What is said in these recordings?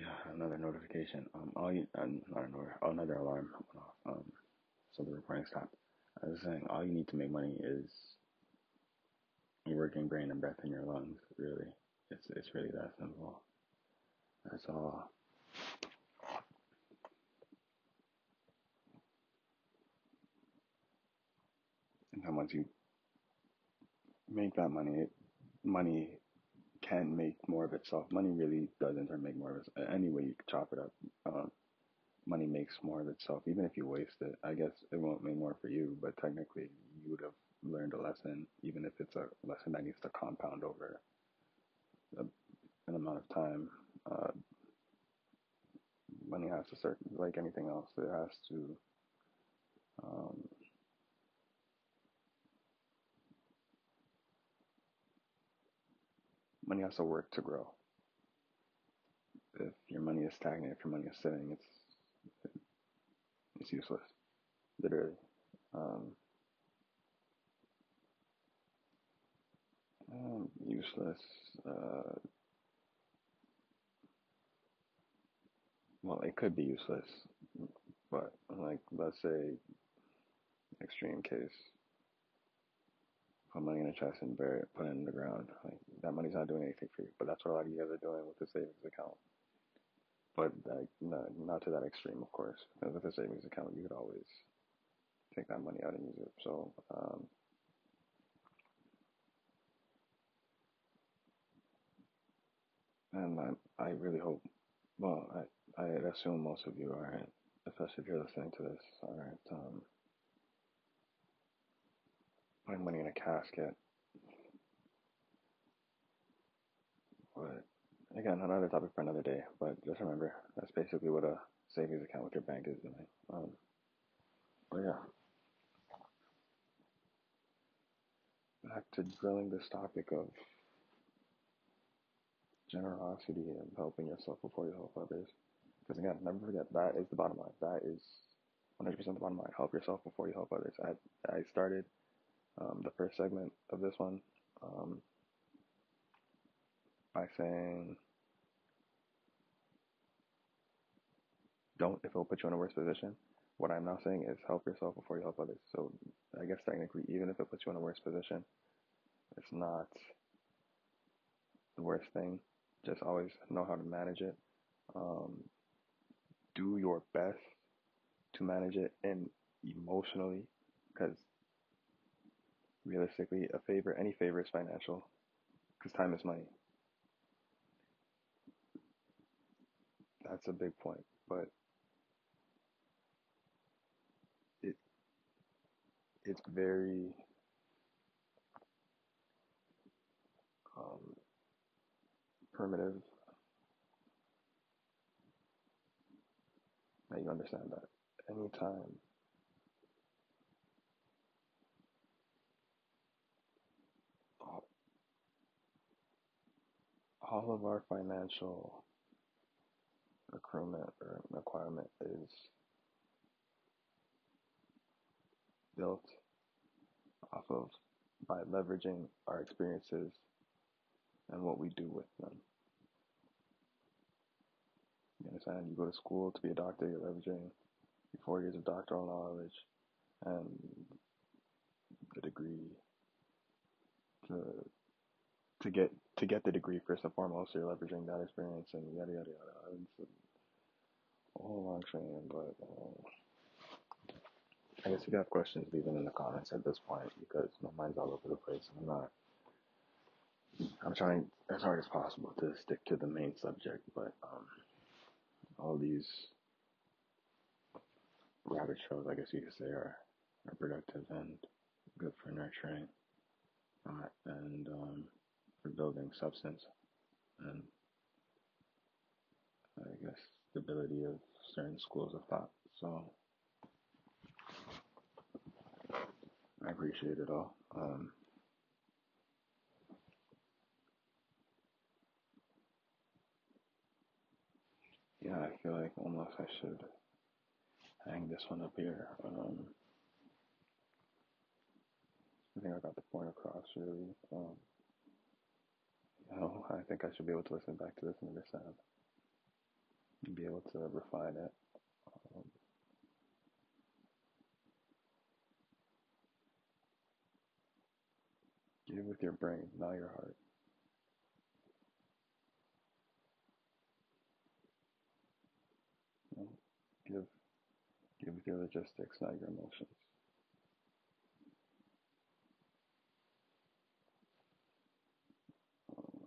Yeah, another notification. All you, not another alarm went off. So the recording stopped. I was saying, all you need to make money is your working brain and breath in your lungs. Really, it's really that simple. That's all. And then once you make that money, money can make more of itself. Money really does in turn make more of it. Any way you chop it up, money makes more of itself. Even if you waste it, I guess it won't make more for you, but technically you would have learned a lesson, even if it's a lesson that needs to compound over a, an amount of time. Uh, Money has to start, like anything else, it has to, um, money has to work to grow. If your money is stagnant, if your money is sitting, it's useless, literally. Um, Useless. Uh, well, it could be useless, but like, let's say, extreme case, put money in a chest and bury it, put it in the ground. Like that money's not doing anything for you, but that's what a lot of you guys are doing with the savings account. But like, not to that extreme, of course. Because with a savings account, you could always take that money out and use it. So, and I really hope. Well, I assume most of you aren't, especially if you're listening to this, aren't putting money in a casket. But again, another topic for another day. But just remember, that's basically what a savings account with your bank is doing. But yeah, back to drilling this topic of generosity and helping yourself before you help others. Because again, never forget that is the bottom line. That is 100% the bottom line. Help yourself before you help others. I started the first segment of this one um, by saying, don't if it'll put you in a worse position. What I'm now saying is help yourself before you help others. So I guess technically, even if it puts you in a worse position, it's not the worst thing. Just always know how to manage it. Um, do your best to manage it and emotionally, because realistically, any favor is financial, because time is money. That's a big point, but it it's very um, primitive that you understand that anytime all, all of our financial accruement or acquirement is built off of by leveraging our experiences and what we do with them. You understand? You go to school to be a doctor, you're leveraging your 4 years of doctoral knowledge and the degree to to get the degree first and foremost. You're leveraging that experience and yada yada yada. It's a whole long train, but I guess if you have questions, leave them in the comments at this point because my mind's all over the place. I'm trying as hard as possible to stick to the main subject, but all these rabbit trails, I guess you could say, are productive and good for nurturing and for building substance and I guess stability of certain schools of thought. So I appreciate it all. Yeah, I feel like almost I should hang this one up here. I think I got the point across really. I think I should be able to listen back to this and understand. and be able to refine it. Um, Give with your brain, not your heart. You know? Give give with your logistics, not your emotions. Um,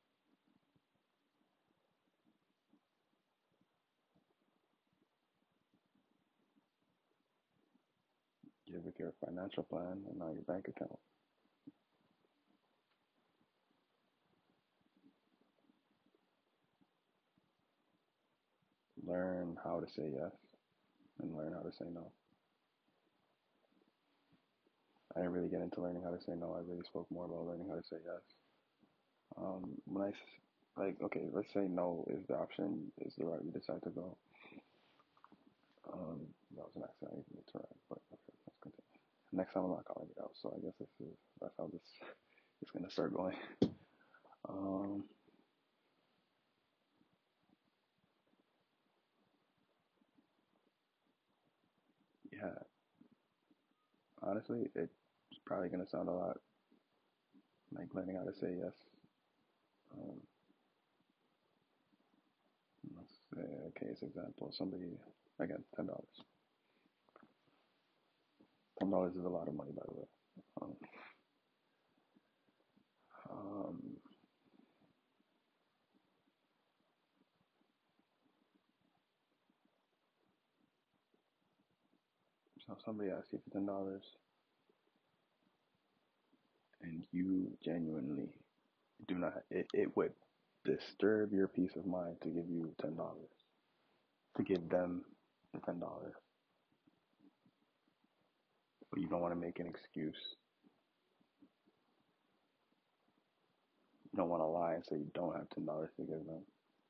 give with your financial plan and not your bank account. Learn how to say yes and learn how to say no. I didn't really get into learning how to say no. I really spoke more about learning how to say yes. When like, okay, let's say no is the option, is the route you decide to go. That was an accident. I didn't mean to write, but okay, let's continue. Next time I'm not calling it out, so I guess that's how this is gonna start going. Um, yeah, honestly, it's probably gonna sound a lot like learning how to say yes. Um, let's say a case example. Somebody, again, $10. $10 is a lot of money, by the way. Um, um, so somebody asks you for $10, and you genuinely do not. It would disturb your peace of mind to give you $10, to give them the $10, but you don't want to make an excuse. You don't want to lie and say you don't have $10 to give them.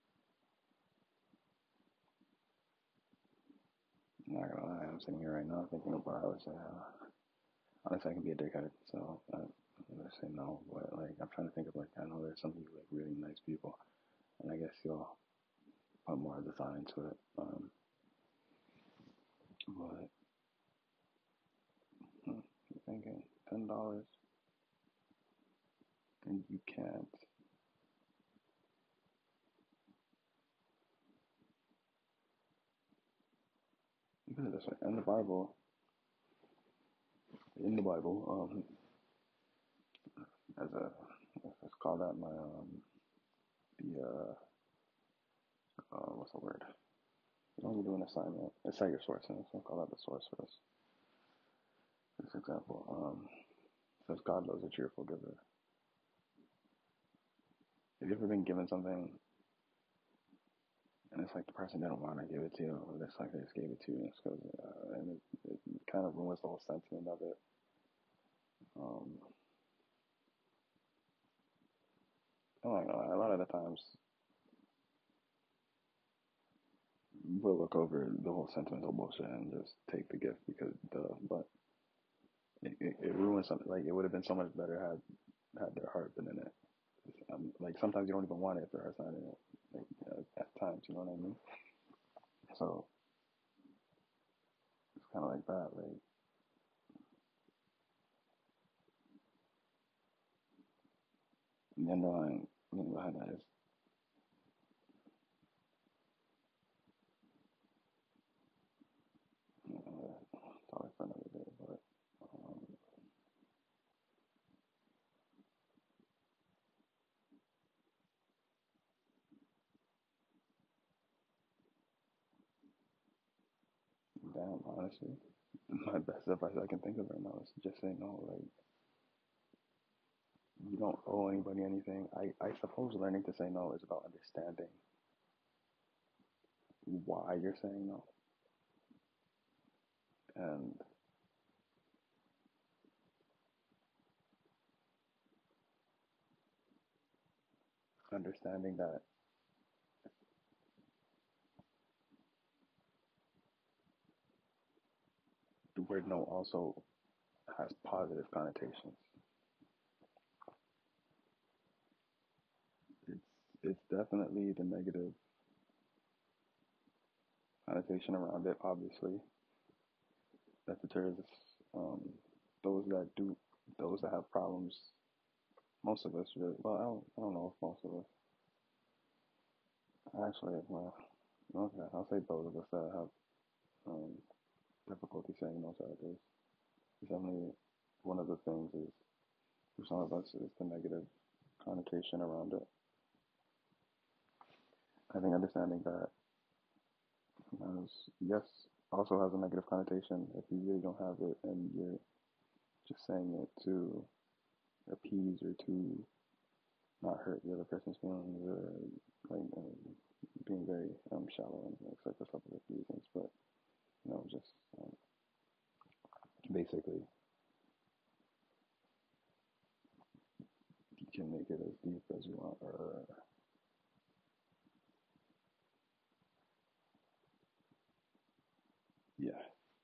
I'm not gonna lie, I'm sitting here right now thinking about how I would say, honestly, I can be a dickhead, so I'm gonna say no. But like, I'm trying to think of like, I know there's some people like really nice people, and I guess you'll put more of the thought into it. But you're thinking $10, and you can't. You put it this way: in the Bible, as a let's call that my the what's the word? You know, you do an assignment. It's at your source, and so I'll call that the source for this example. Says God loves a cheerful giver. Have you ever been given something and it's like the person didn't want to give it to you, or it's like they just gave it to you, and it's because and it kind of ruins the whole sentiment of it. Um, I don't know. A lot of the times we'll look over the whole sentimental bullshit and just take the gift because but it ruins something. Like it would have been so much better had their heart been in it. Like sometimes you don't even want it if their heart's not in it. Like at times, you know what I mean? So it's kind of like that. Like the underlying meaning behind that is topic for another day. But um, damn, honestly, my best advice I can think of right now is just say no. Like you don't owe anybody anything. I suppose learning to say no is about understanding why you're saying no and understanding that the word no also has positive connotations. It's it's definitely the negative connotation around it, obviously, that deters um, those that do, those that have problems. Most of us really, well, I don't know if most of us, actually, well, okay, I'll say those of us that have um, difficulty saying no to others. Definitely one of the things is, for some of us, is the negative connotation around it. I think understanding that, yes, also has a negative connotation if you really don't have it and you're just saying it to appease or to not hurt the other person's feelings or like being very shallow and like surface level reasons, but just basically you can make it as deep as you want, or yeah.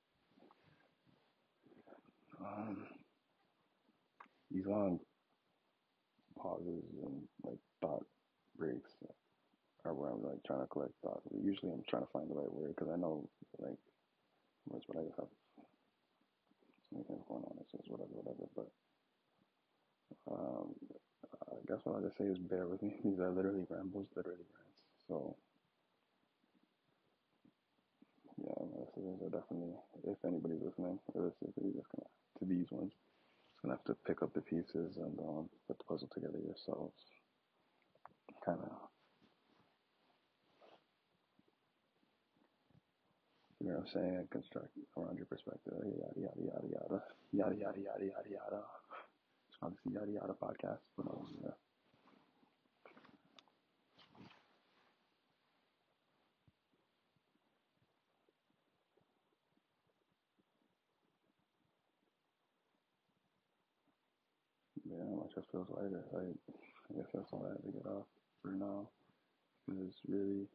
Um, these long pauses and like thought breaks are where I'm like trying to collect thoughts. Usually I'm trying to find the right word because I know like words, but I just have something going on. It says whatever, whatever. But um, I guess what I'll just say is bear with me. These are literally rambles, literally rants. So yeah, these are definitely, if anybody's listening, realistically, just gonna to these ones, just gonna have to pick up the pieces and put the puzzle together yourselves. Kind of, you know what I'm saying? Construct around your perspective. Yada yada yada yada yada yada yada yada yada. It's obviously yada yada podcast, but yeah. Yeah, my chest feels lighter. Like, I guess that's all I have to get off for now. Because really,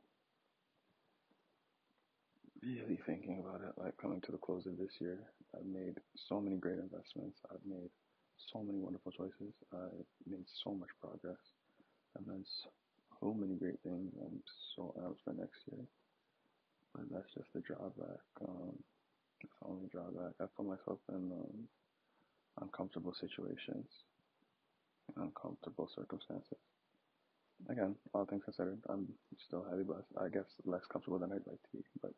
really thinking about it, like coming to the close of this year, I've made so many great investments. I've made so many wonderful choices. I've made so much progress. I've done so many great things. I'm so out for next year. But that's just the drawback. That's the only drawback. I put myself in uncomfortable situations, uncomfortable circumstances. Again, all things considered, I'm still highly blessed. I guess less comfortable than I'd like to be, but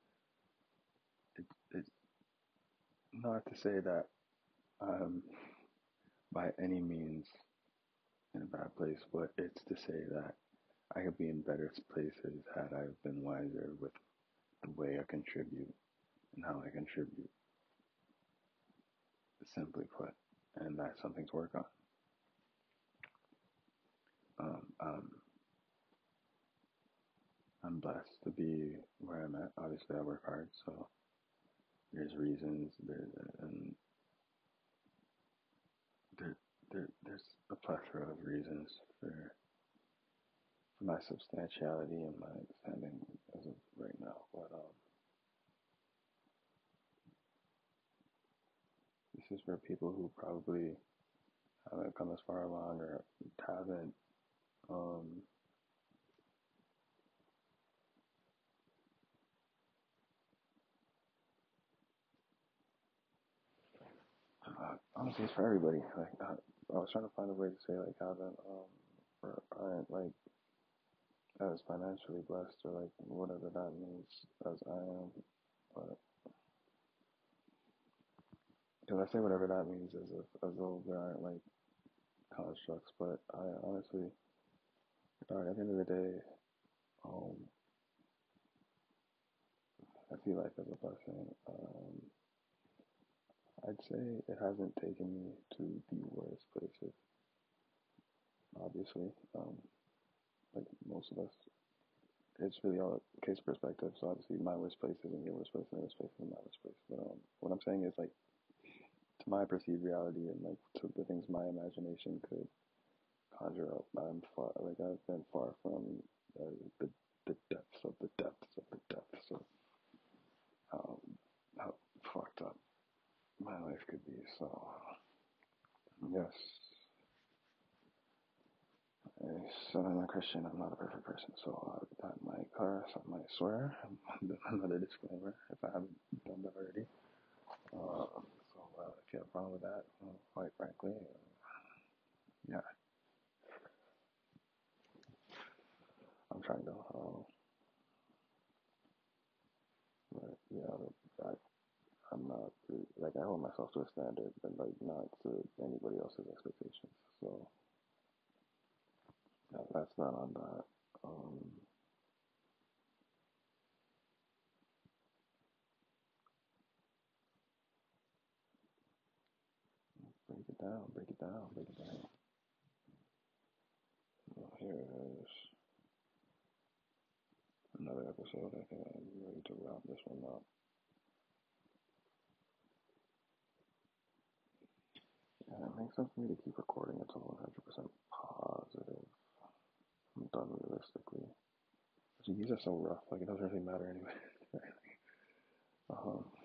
it's not to say that I'm by any means in a bad place, but it's to say that I could be in better places had I been wiser with the way I contribute and how I contribute, simply put, and that's something to work on. Um, um, I'm blessed to be where I'm at. Obviously, I work hard, so there's reasons. There's a plethora of reasons for my substantiality and my standing as of right now. But this is for people who probably haven't come as far along or haven't um, honestly, it's for everybody. Like I was trying to find a way to say like haven't or aren't like as financially blessed or like whatever that means as I am. But because I say whatever that means as though there aren't like constructs, but I honestly, at the end of the day, um, I see life as a blessing. I'd say it hasn't taken me to the worst places. Obviously, like most of us, it's really all case perspective. So obviously, my worst place isn't your worst place, and your worst place isn't my worst place. But what I'm saying is like to my perceived reality and like to the things my imagination could conjure up. I've been far from uh, the the depths of the depths of the depths of how how fucked up my life could be. So yes, so I'm a Christian. I'm not a perfect person. So that might curse. I might swear. another disclaimer if I haven't done that already. If you have a problem with that, quite frankly, yeah, I'm trying to, but yeah, I, I'm not like I hold myself to a standard, but like not to anybody else's expectations. So yeah, that's not on that. Um, break it down, break it down, break it down. Well, here it is. Another episode. I think I'm ready to wrap this one up. Yeah, it makes sense for me to keep recording until 100% positive. I'm done realistically. These are so rough. Like it doesn't really matter anyway.